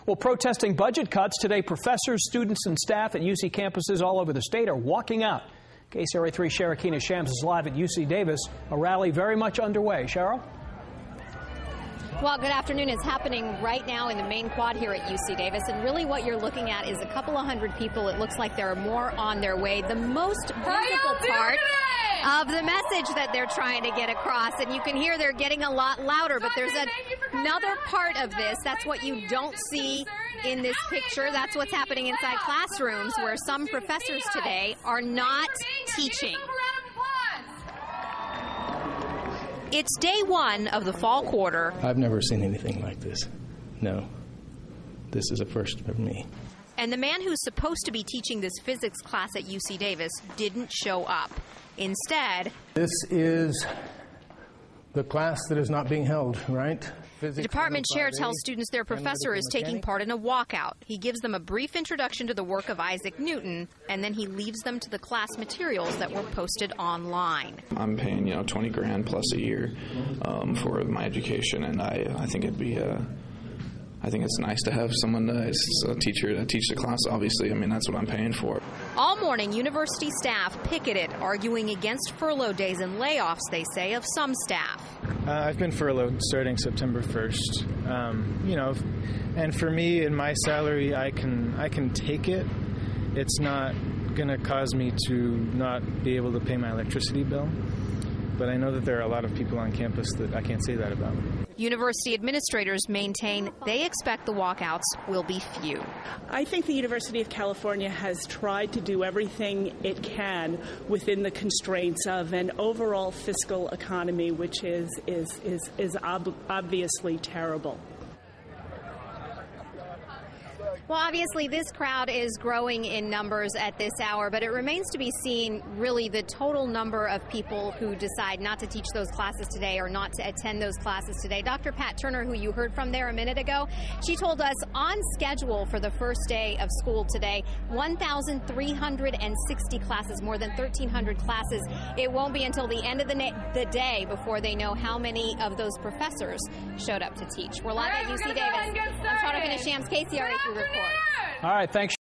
Well, protesting budget cuts today, professors, students, and staff at UC campuses all over the state are walking out. KCRA 3 Sherakina Shams is live at UC Davis. A rally very much underway. Cheryl? Well, good afternoon. It's happening right now in the main quad here at UC Davis, and really what you're looking at is a couple of hundred people. It looks like there are more on their way. The most visible part of the message that they're trying to get across, and you can hear they're getting a lot louder, but there's another part of this. That's what you don't see in this picture. That's what's happening inside classrooms, where some professors today are not teaching. It's day one of the fall quarter. I've never seen anything like this. No. This is a first for me. And the man who's supposed to be teaching this physics class at UC Davis didn't show up. Instead, this is the class that is not being held, right? The department chair tells students their professor is taking part in a walkout. He gives them a brief introduction to the work of Isaac Newton, and then he leaves them to the class materials that were posted online. I'm paying, $20 grand plus a year for my education, and I think I think it's nice to have someone, a teacher, to teach the class. Obviously, that's what I'm paying for. All morning, university staff picketed, arguing against furlough days and layoffs, they say, of some staff. I've been furloughed starting September 1st. And for me and my salary, I can take it. It's not going to cause me to not be able to pay my electricity bill. But I know that there are a lot of people on campus that I can't say that about. University administrators maintain they expect the walkouts will be few. I think the University of California has tried to do everything it can within the constraints of an overall fiscal economy, which is obviously terrible. Well, obviously, this crowd is growing in numbers at this hour, but it remains to be seen, really, the total number of people who decide not to teach those classes today or not to attend those classes today. Dr. Pat Turner, who you heard from there a minute ago, she told us on schedule for the first day of school today, 1,360 classes, more than 1,300 classes. It won't be until the end of the day before they know how many of those professors showed up to teach. We're live at UC Davis. I'm Sherakina Shams, KCRA 3 Report. All right, thanks.